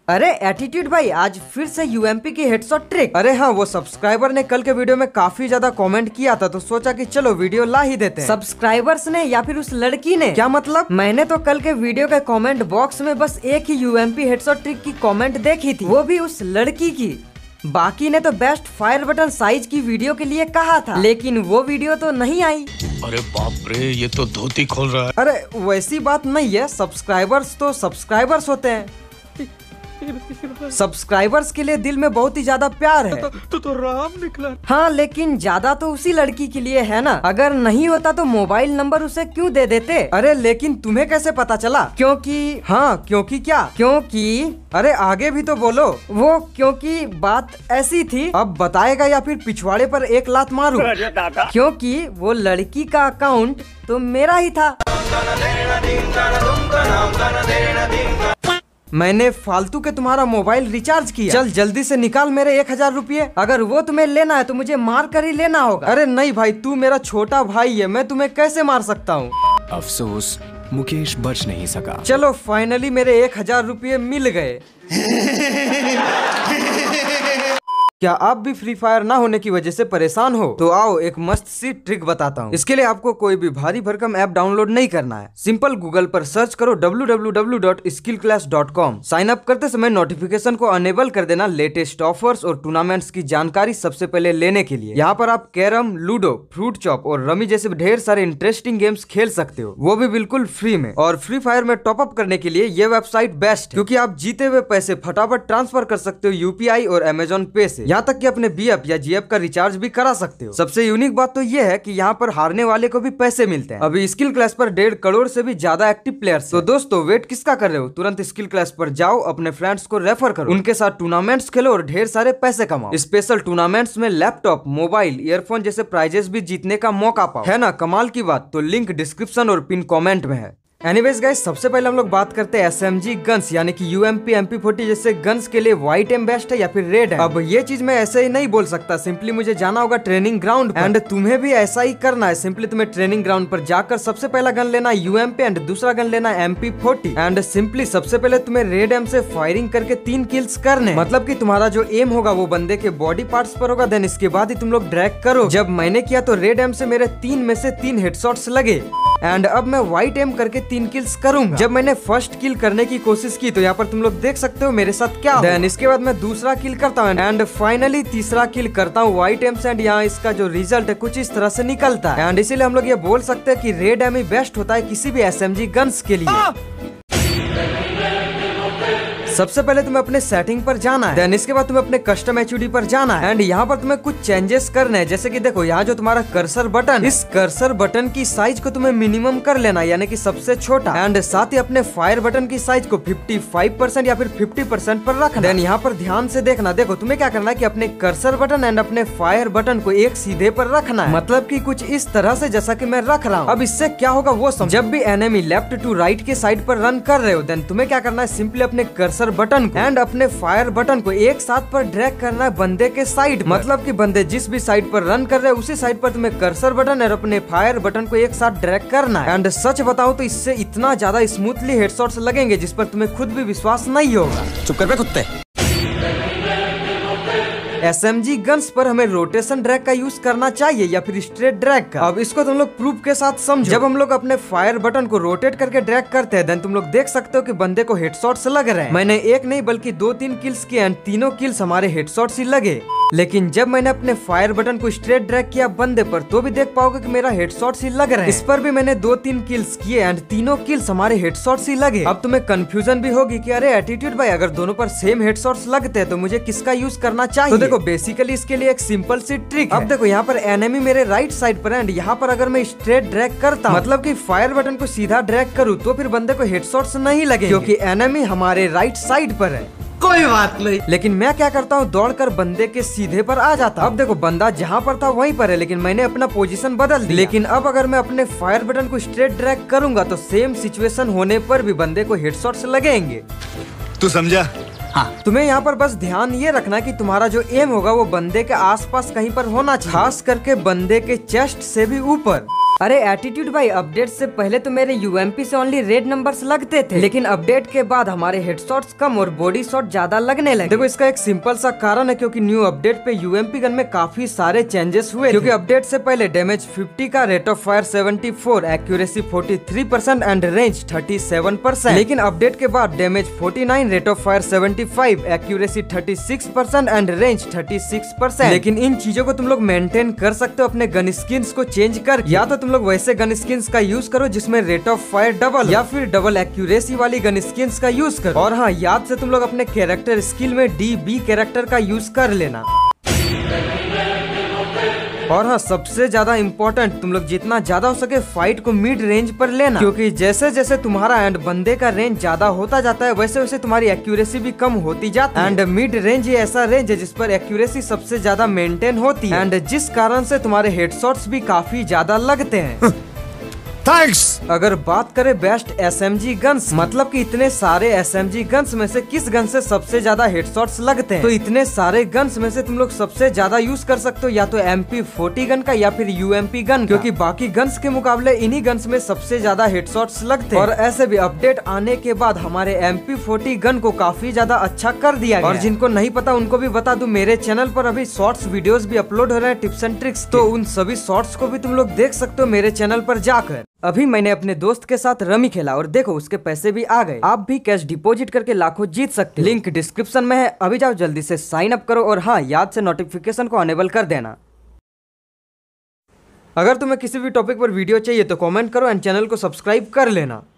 अरे एटीट्यूड भाई, आज फिर से यूएमपी की हेडशॉट ट्रिक। अरे हाँ, वो सब्सक्राइबर ने कल के वीडियो में काफी ज्यादा कमेंट किया था, तो सोचा कि चलो वीडियो ला ही देते हैं। सब्सक्राइबर्स ने या फिर उस लड़की ने? क्या मतलब? मैंने तो कल के वीडियो के कमेंट बॉक्स में बस एक ही यूएमपी हेडशॉट ट्रिक की कमेंट देखी थी, वो भी उस लड़की की। बाकी ने तो बेस्ट फायर बटन साइज की वीडियो के लिए कहा था, लेकिन वो वीडियो तो नहीं आई। अरे बाप रे, ये तो धोती खोल रहा है। अरे वैसी बात नहीं है, सब्सक्राइबर्स तो सब्सक्राइबर्स होते हैं। सब्सक्राइबर्स के लिए दिल में बहुत ही ज्यादा प्यार है। तो राम निकला। हाँ, लेकिन ज्यादा तो उसी लड़की के लिए है ना। अगर नहीं होता तो मोबाइल नंबर उसे क्यों दे देते? अरे लेकिन तुम्हें कैसे पता चला? क्योंकि हाँ, क्योंकि क्या? क्योंकि अरे आगे भी तो बोलो। वो क्योंकि बात ऐसी थी, अब बताएगा या फिर पिछवाड़े पर एक लात मारूं? क्योंकि वो लड़की का अकाउंट तो मेरा ही था। मैंने फालतू के तुम्हारा मोबाइल रिचार्ज किया। चल जल्दी से निकाल मेरे 1000 रुपये। अगर वो तुम्हें लेना है तो मुझे मार कर ही लेना होगा। अरे नहीं भाई, तू मेरा छोटा भाई है, मैं तुम्हें कैसे मार सकता हूँ? अफसोस, मुकेश बच नहीं सका। चलो फाइनली मेरे 1000 रुपये मिल गए। क्या आप भी फ्री फायर ना होने की वजह से परेशान हो? तो आओ एक मस्त सी ट्रिक बताता हूँ। इसके लिए आपको कोई भी भारी भरकम ऐप डाउनलोड नहीं करना है। सिंपल गूगल पर सर्च करो www.skillclass.com। साइन अप करते समय नोटिफिकेशन को अनेबल कर देना लेटेस्ट ऑफर्स और टूर्नामेंट्स की जानकारी सबसे पहले लेने के लिए। यहाँ पर आप कैरम, लूडो, फ्रूट चॉप और रमी जैसे ढेर सारे इंटरेस्टिंग गेम्स खेल सकते हो, वो भी बिल्कुल फ्री में। और फ्री फायर में टॉप अप करने के लिए ये वेबसाइट बेस्ट है, क्योंकि आप जीते हुए पैसे फटाफट ट्रांसफर कर सकते हो यूपीआई और अमेजोन पे से। यहाँ तक कि अपने बीएफ या जीएफ का रिचार्ज भी करा सकते हो। सबसे यूनिक बात तो ये है कि यहाँ पर हारने वाले को भी पैसे मिलते हैं। अभी स्किल क्लास पर 1.5 करोड़ से भी ज्यादा एक्टिव प्लेयर्स। तो दोस्तों वेट किसका कर रहे हो? तुरंत स्किल क्लास पर जाओ, अपने फ्रेंड्स को रेफर करो, उनके साथ टूर्नामेंट्स खेलो और ढेर सारे पैसे कमाओ। स्पेशल टूर्नामेंट्स में लैपटॉप, मोबाइल, ईयरफोन जैसे प्राइजेस भी जीतने का मौका पाओ। है ना कमाल की बात? तो लिंक डिस्क्रिप्शन और पिन कमेंट में है। एनीवेज गाइस, सबसे पहले हम लोग बात करते हैं एसएमजी गन्स यानी कि यूएमपी MP40 जैसे गन्स के लिए व्हाइट एम बेस्ट है या फिर रेड है। अब ये चीज मैं ऐसे ही नहीं बोल सकता, सिंपली मुझे जाना होगा ट्रेनिंग ग्राउंड पर। एंड तुम्हें भी ऐसा ही करना है। सिंपली तुम्हें ट्रेनिंग ग्राउंड पर जाकर सबसे पहला गन लेना यूएमपी एंड दूसरा गन लेना MP40। एंड सिंपली सबसे पहले तुम्हें रेड एम से फायरिंग करके 3 किल्स करने। मतलब कि तुम्हारा जो एम होगा वो बंदे के बॉडी पार्ट्स पर होगा, देन इसके बाद ही तुम लोग ड्रैग करो। जब मैंने किया तो रेड एम से मेरे 3 में से 3 हेडशॉट्स लगे। एंड अब मैं व्हाइट एम करके 3 किल्स करूंगा। जब मैंने फर्स्ट किल करने की कोशिश की तो यहाँ पर तुम लोग देख सकते हो मेरे साथ क्या। देन इसके बाद मैं दूसरा किल करता हूँ एंड फाइनली तीसरा किल करता हूँ व्हाइट एम से। एंड यहाँ इसका जो रिजल्ट है कुछ इस तरह से निकलता है। एंड इसीलिए हम लोग ये बोल सकते हैं कि रेड एम ही बेस्ट होता है किसी भी एसएमजी गन्स के लिए। सबसे पहले तुम्हें अपने सेटिंग पर जाना है, देन इसके बाद तुम्हें अपने कस्टम एचयूडी पर जाना है। एंड यहाँ पर तुम्हें कुछ चेंजेस करने हैं, जैसे कि देखो यहाँ जो तुम्हारा कर्सर बटन, इस कर्सर बटन की साइज को तुम्हें मिनिमम कर लेना है, यानी कि सबसे छोटा। एंड साथ ही अपने फायर बटन की साइज को 55% या फिर 50% पर रखना। देन यहाँ पर ध्यान से देखना, देखो तुम्हें क्या करना है कि अपने कर्सर बटन एंड अपने फायर बटन को एक सीधे पर रखना है, मतलब कि कुछ इस तरह से जैसा कि मैं रख रहा हूँ। अब इससे क्या होगा वो समझो। जब भी एनिमी लेफ्ट टू राइट के साइड पर रन कर रहे हो, देन तुम्हें क्या करना है, सिंपली अपने कर्सर बटन को एंड अपने फायर बटन को एक साथ पर ड्रैग करना है बंदे के साइड, मतलब कि बंदे जिस भी साइड पर रन कर रहे हैं उसी साइड पर तुम्हें कर्सर बटन और अपने फायर बटन को एक साथ ड्रैग करना है। एंड सच बताऊं तो इससे इतना ज्यादा स्मूथली हेडशॉट्स लगेंगे जिस पर तुम्हें खुद भी विश्वास नहीं होगा। चुप कर बे कुत्ते। एसएमजी गन्स पर हमें रोटेशन ड्रैग का यूज करना चाहिए या फिर स्ट्रेट ड्रैग का? अब इसको तुम लोग प्रूफ के साथ समझो। जब हम लोग अपने फायर बटन को रोटेट करके ड्रैग करते हैं, देन तुम लोग देख सकते हो कि बंदे को हेडशॉट्स लग रहे हैं। मैंने एक नहीं बल्कि 2-3 किल्स किए एंड तीनों किल्स हमारे हेडशॉट्स ही लगे। लेकिन जब मैंने अपने फायर बटन को स्ट्रेट ड्रैग किया बंदे पर, तो भी देख पाओगे कि मेरा हेडशॉट्स ही लग रहे हैं। इस पर भी मैंने 2-3 किल्स किए एंड तीनों किल्स हमारे हेडशॉट्स ही लगे। अब तुम्हें कंफ्यूजन भी होगी कि अरे एटीट्यूड भाई, अगर दोनों पर सेम हेडशॉट्स लगते हैं तो मुझे किसका यूज करना चाहिए? तो देखो बेसिकली इसके लिए एक सिंपल सी ट्रिक है। अब देखो यहाँ पर एनिमी मेरे राइट साइड पर है एंड यहाँ पर अगर मैं स्ट्रेट ड्रैग करता हूँ, मतलब कि फायर बटन को सीधा ड्रैग करूँ, तो फिर बंदे को हेडशॉट्स नहीं लगे क्योंकि एनिमी हमारे राइट साइड पर है। कोई बात नहीं। लेकिन मैं क्या करता हूँ, दौड़कर बंदे के सीधे पर आ जाता। अब देखो बंदा जहाँ पर था वहीं पर है, लेकिन मैंने अपना पोजीशन बदल दिया। लेकिन अब अगर मैं अपने फायर बटन को स्ट्रेट ड्रैग करूंगा तो सेम सिचुएशन होने पर भी बंदे को हेडशॉट्स लगेंगे। तू समझा? हाँ, तुम्हें यहाँ पर बस ध्यान ये रखना कि तुम्हारा जो एम होगा वो बंदे के आसपास कहीं पर होना चाहिए, खास करके बंदे के चेस्ट से भी ऊपर। अरे एटीट्यूड भाई, अपडेट से पहले तो मेरे यूएमपी से ओनली रेड नंबर्स लगते थे, लेकिन अपडेट के बाद हमारे हेडशॉट्स कम और बॉडी शॉट ज्यादा लगने लगे। देखो इसका एक सिंपल सा कारण है, क्योंकि न्यू अपडेट पे यूएमपी गन में काफी सारे चेंजेस हुए। क्योंकि अपडेट से पहले डैमेज 50 का, rate of fire 74, accuracy 43% and range 37%। लेकिन अपडेट के बाद damage 49, rate of fire 75, accuracy 36% and range 36%। लेकिन इन चीजों को तुम लोग मेंटेन कर सकते हो अपने गन स्किन्स को चेंज कर, या तो तुम लोग वैसे गन स्किन्स का यूज करो जिसमें रेट ऑफ फायर डबल, या फिर डबल एक्यूरेसी वाली गन स्किन्स का यूज करो। और हाँ, याद से तुम लोग अपने कैरेक्टर स्किल में DB कैरेक्टर का यूज कर लेना। और हाँ, सबसे ज्यादा इम्पोर्टेंट, तुम लोग जितना ज्यादा हो सके फाइट को मिड रेंज पर लेना, क्योंकि जैसे जैसे तुम्हारा एंड बंदे का रेंज ज्यादा होता जाता है वैसे वैसे तुम्हारी एक्यूरेसी भी कम होती जाती है। एंड मिड रेंज ये ऐसा रेंज है जिस पर एक्यूरेसी सबसे ज्यादा मेंटेन होती है, एंड जिस कारण से तुम्हारे हेडशॉट्स भी काफी ज्यादा लगते हैं। थैंक्स। अगर बात करें बेस्ट SMG गन्स, मतलब कि इतने सारे SMG गन्स में से किस गन से सबसे ज्यादा हेडशॉट्स लगते हैं, तो इतने सारे गन्स में से तुम लोग सबसे ज्यादा यूज कर सकते हो या तो MP40 गन का या फिर UMP गन, क्योंकि बाकी गन्स के मुकाबले इन्हीं गन्स में सबसे ज्यादा हेडशॉट्स लगते हैं। और ऐसे भी अपडेट आने के बाद हमारे MP40 गन को काफी ज्यादा अच्छा कर दिया गया। और जिनको नहीं पता उनको भी बता दूं, मेरे चैनल पर अभी शॉर्ट्स वीडियोस भी अपलोड हो रहे हैं, टिप्स एंड ट्रिक्स, तो उन सभी शॉर्ट्स को भी तुम लोग देख सकते हो मेरे चैनल पर जाकर। अभी मैंने अपने दोस्त के साथ रमी खेला और देखो उसके पैसे भी आ गए। आप भी कैश डिपॉजिट करके लाखों जीत सकते हो। लिंक डिस्क्रिप्शन में है, अभी जाओ जल्दी से साइन अप करो। और हाँ, याद से नोटिफिकेशन को अनेबल कर देना। अगर तुम्हें किसी भी टॉपिक पर वीडियो चाहिए तो कमेंट करो एंड चैनल को सब्सक्राइब कर लेना।